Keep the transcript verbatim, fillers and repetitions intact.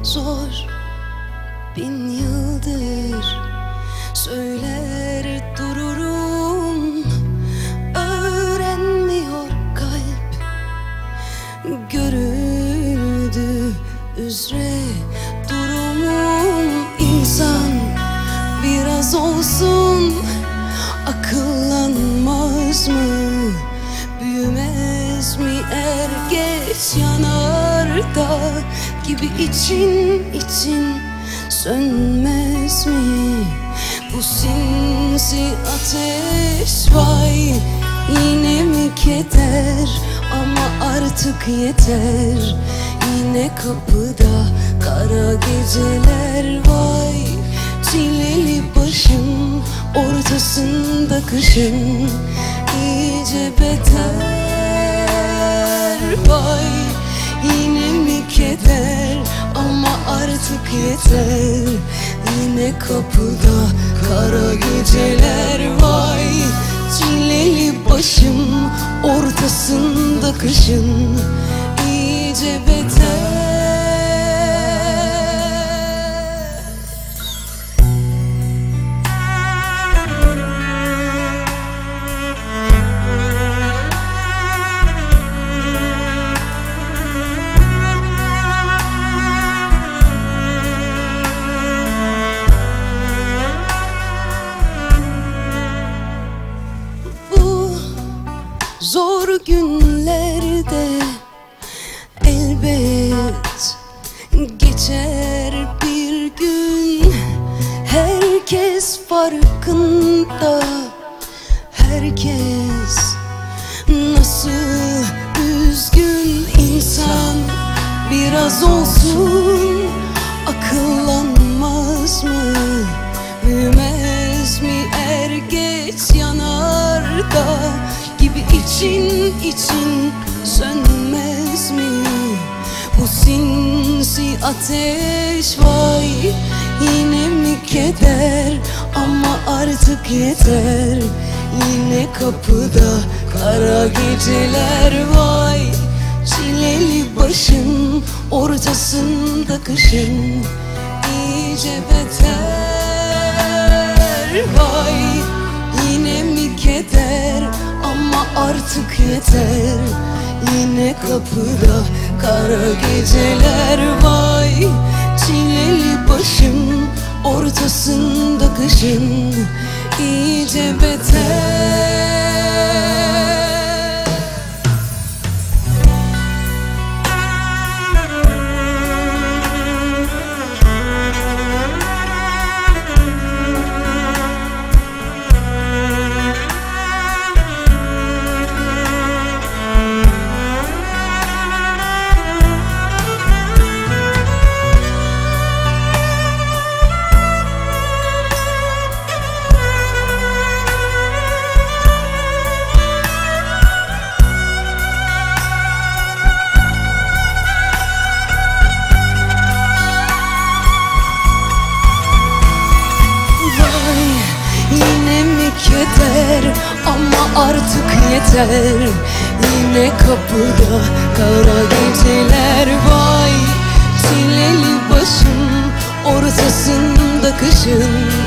Zor bin yıldır söyler dururum, öğrenmiyor kalp. Görüldü üzere durumum. İnsan biraz olsun akıllanmaz mı? Büyümez mi er geç yanardağ gibi için için sönmez mi? Bu sinsi ateş vay, yine mi keder? Ama artık yeter. Yine kapıda kara geceler vay. Çileli başım ortasında kışın iyice beter vay. Yine mi keder? Ama artık yeter. Yine kapıda kara geceler vay. Çileli başım ortasında kışın iyice beter. Zor günlerde elbet geçer bir gün. Herkes farkında, herkes nasıl üzgün. İnsan biraz olsun akıllanmaz mı? Büyümez mi er geç yanardağ gibi için için sönmez mi? Bu sinsi ateş vay. Yine mi keder? Ama artık yeter. Yine kapıda kara geceler vay. Çileli başım ortasında kışın iyice beter vay. Yine mi keder? Ama artık yeter. Yine kapıda kara geceler vay. Çileli başım ortasında kışın iyice beter. Yeter ama artık yeter. Yine kapıda kara geceler vay. Çileli başım ortasında kışın